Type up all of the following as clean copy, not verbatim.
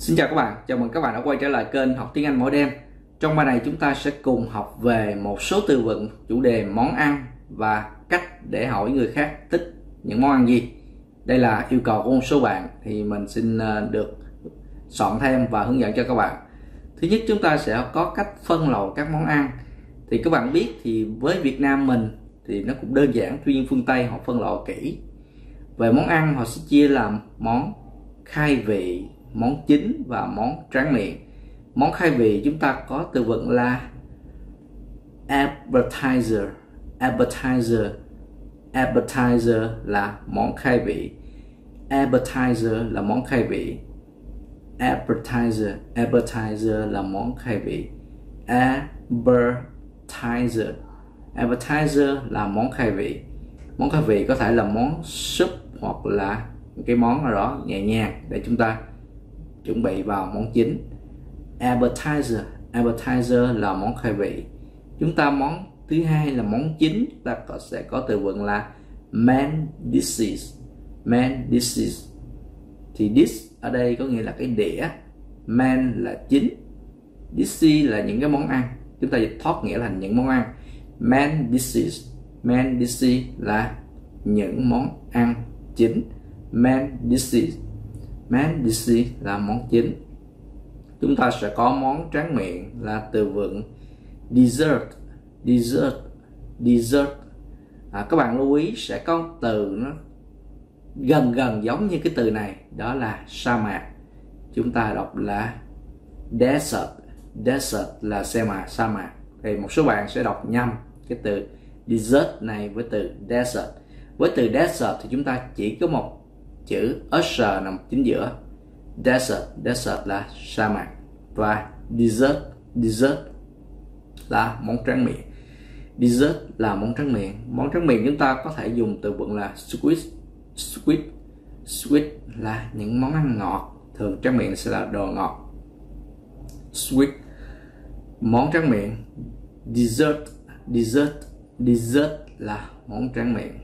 Xin chào các bạn, chào mừng các bạn đã quay trở lại kênh Học Tiếng Anh Mỗi Đêm. Trong bài này chúng ta sẽ cùng học về một số từ vựng, chủ đề món ăn và cách để hỏi người khác thích những món ăn gì. Đây là yêu cầu của một số bạn thì mình xin được soạn thêm và hướng dẫn cho các bạn. Thứ nhất, chúng ta sẽ có cách phân loại các món ăn. Thì các bạn biết thì với Việt Nam mình thì nó cũng đơn giản, tuy nhiên phương Tây họ phân loại kỹ. Về món ăn họ sẽ chia làm món khai vị, món chính và món tráng miệng. Món khai vị chúng ta có từ vựng là appetizer. Appetizer là món khai vị. Appetizer là món khai vị. Appetizer là món khai vị. Appetizer là món khai vị. Món khai vị có thể là món súp hoặc là cái món nào đó nhẹ nhàng để chúng ta chuẩn bị vào món chính. Appetizer là món khai vị. Chúng ta món thứ hai là món chính, chúng ta sẽ có từ vựng là main dishes. Thì dish ở đây có nghĩa là cái đĩa, main là chính, dish là những cái món ăn, chúng ta dịch thoát nghĩa là những món ăn. Main dishes là những món ăn chính. Main dishes là món chính. Chúng ta sẽ có món tráng miệng là từ vựng dessert. Các bạn lưu ý sẽ có từ nó gần giống như cái từ này, đó là sa mạc. Chúng ta đọc là desert là sa mạc. Thì một số bạn sẽ đọc nhầm cái từ dessert này với từ desert. Với từ desert thì chúng ta chỉ có một chữ s nằm chính giữa. Desert là sa mạc. Và dessert là món tráng miệng. Dessert là món tráng miệng. Món tráng miệng chúng ta có thể dùng từ vựng là sweet là những món ăn ngọt. Thường tráng miệng sẽ là đồ ngọt. Sweet, món tráng miệng. Dessert là món tráng miệng.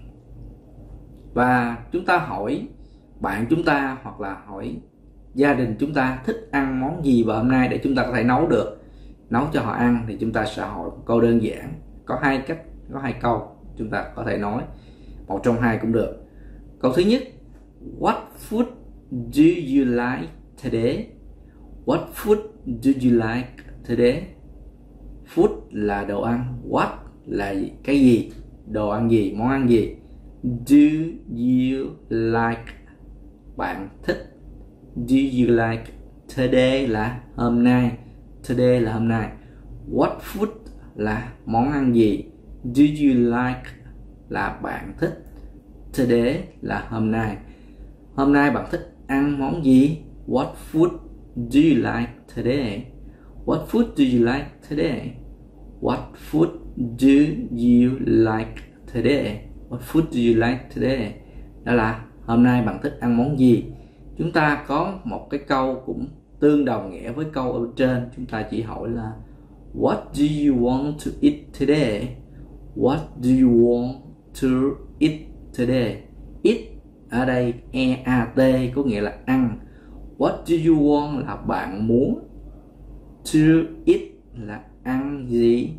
Và chúng ta hỏi bạn chúng ta hoặc là hỏi gia đình chúng ta thích ăn món gì vào hôm nay để chúng ta có thể nấu được, nấu cho họ ăn, thì chúng ta sẽ hỏi một câu đơn giản. Có hai cách, có hai câu chúng ta có thể nói, một trong hai cũng được. Câu thứ nhất, what food do you like today? What food do you like today? Food là đồ ăn, what là cái gì, đồ ăn gì, món ăn gì. Do you like, bạn thích. Do you like, today là hôm nay. Today là hôm nay. What food là món ăn gì. Do you like là bạn thích. Today là hôm nay. Hôm nay bạn thích ăn món gì? What food do you like today? What food do you like today? What food do you like today? What food do you like today? Đó là hôm nay bạn thích ăn món gì. Chúng ta có một cái câu cũng tương đồng nghĩa với câu ở trên. Chúng ta chỉ hỏi là what do you want to eat today? What do you want to eat today? Eat ở đây E-A-T có nghĩa là ăn. What do you want là bạn muốn. To eat là ăn gì.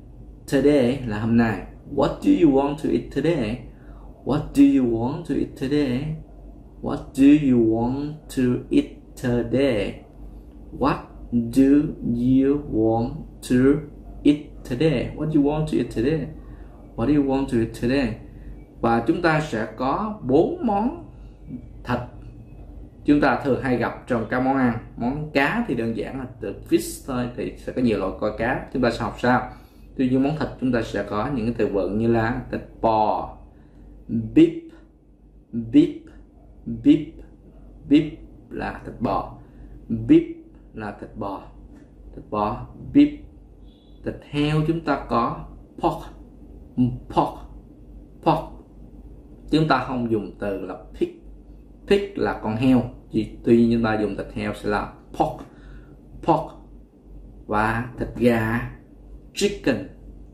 Today là hôm nay. What do you want to eat today? What do you want to eat today? What do you want to eat today? What do you want to eat today? What do you want to eat today? What do you want to eat today? Và chúng ta sẽ có 4 món thịt chúng ta thường hay gặp trong các món ăn. Món cá thì đơn giản là từ fish thôi, thì sẽ có nhiều loại con cá, chúng ta sẽ học sau. Tuy nhiên món thịt chúng ta sẽ có những cái từ vựng như là thịt bò, beef là thịt bò. Beef là thịt bò, beef. Thịt heo chúng ta có pork. Chúng ta không dùng từ là pig là con heo, tuy nhiên chúng ta dùng thịt heo sẽ là pork. Và thịt gà, chicken.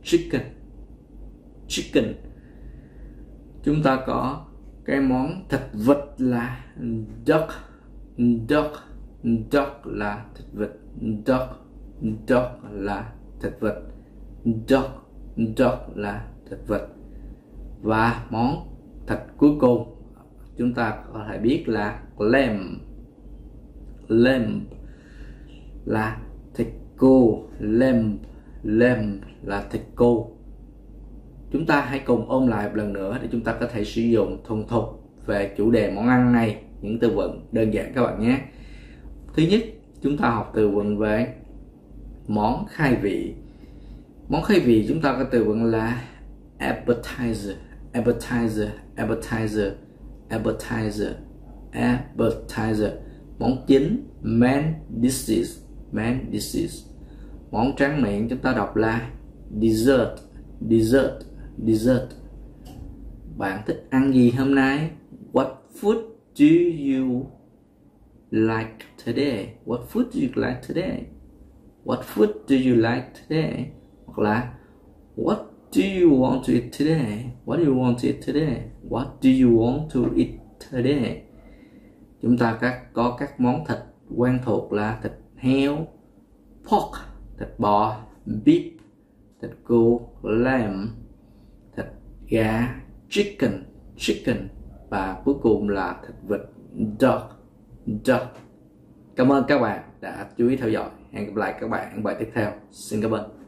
Chúng ta có cái món thịt vịt là duck. duck là thịt vịt, duck là thịt vịt, duck là thịt vịt. Và món thịt cuối cùng chúng ta có thể biết là lamb là thịt cừu, lamb là thịt cừu. Chúng ta hãy cùng ôn lại một lần nữa để chúng ta có thể sử dụng thuần thục về chủ đề món ăn này, những từ vựng đơn giản các bạn nhé. Thứ nhất, chúng ta học từ vựng về món khai vị. Món khai vị chúng ta có từ vựng là appetizer, món chính main dishes. Món tráng miệng chúng ta đọc là dessert. Bạn thích ăn gì hôm nay? What food do you like today? What food do you like today? What food do you like today? Hoặc là what do you want to eat today? What do you want to eat today? What do you want to eat today? Chúng ta có các món thịt quen thuộc là thịt heo, pork, thịt bò, beef, thịt cừu, lamb, thịt gà, chicken, và cuối cùng là thịt vịt, duck. Cảm ơn các bạn đã chú ý theo dõi. Hẹn gặp lại các bạn ở bài tiếp theo. Xin cảm ơn.